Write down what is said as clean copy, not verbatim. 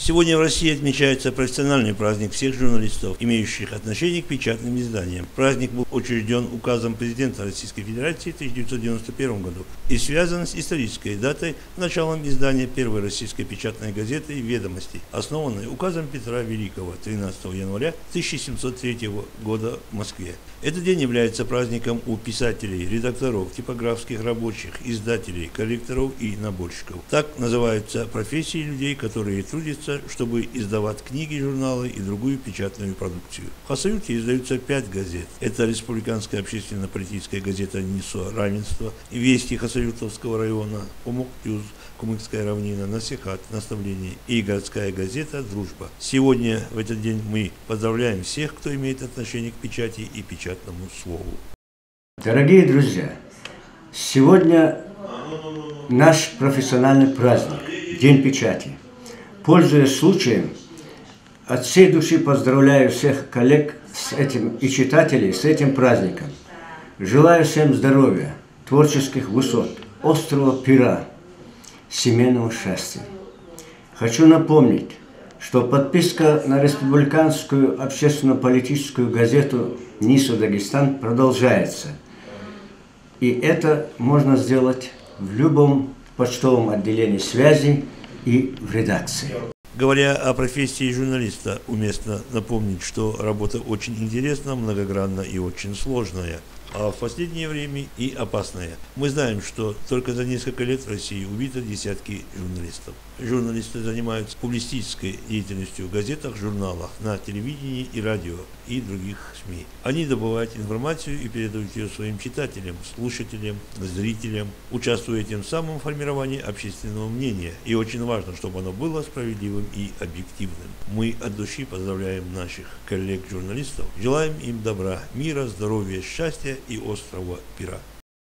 Сегодня в России отмечается профессиональный праздник всех журналистов, имеющих отношение к печатным изданиям. Праздник был учрежден указом президента Российской Федерации в 1991 году и связан с исторической датой началом издания первой российской печатной газеты «Ведомости», основанной указом Петра Великого 13 января 1703 года в Москве. Этот день является праздником у писателей, редакторов, типографских рабочих, издателей, корректоров и наборщиков. Так называются профессии людей, которые трудятся, чтобы издавать книги, журналы и другую печатную продукцию. В Хасавюрте издаются 5 газет. Это Республиканская общественно-политическая газета «Несо равенство», «Вести» Хасавюртовского района, «Умок Плюс», «Кумыкская равнина», «Насихат», «Наставление» и городская газета «Дружба». Сегодня, в этот день, мы поздравляем всех, кто имеет отношение к печати и печатному слову. Дорогие друзья, сегодня наш профессиональный праздник, День печати. Пользуясь случаем, от всей души поздравляю всех коллег с этим и читателей с этим праздником. Желаю всем здоровья, творческих высот, острого пера, семейного счастья. Хочу напомнить, что подписка на республиканскую общественно-политическую газету «Нисо Дагестан» продолжается. И это можно сделать в любом почтовом отделении связи и в редакции. Говоря о профессии журналиста, уместно напомнить, что работа очень интересна, многогранна и очень сложная, а в последнее время и опасная. Мы знаем, что только за несколько лет в России убито десятки журналистов. Журналисты занимаются публицистической деятельностью в газетах, журналах, на телевидении и радио и других СМИ. Они добывают информацию и передают ее своим читателям, слушателям, зрителям, участвуя тем самым в формировании общественного мнения. И очень важно, чтобы оно было справедливым и объективным. Мы от души поздравляем наших коллег-журналистов, желаем им добра, мира, здоровья, счастья и острого пера.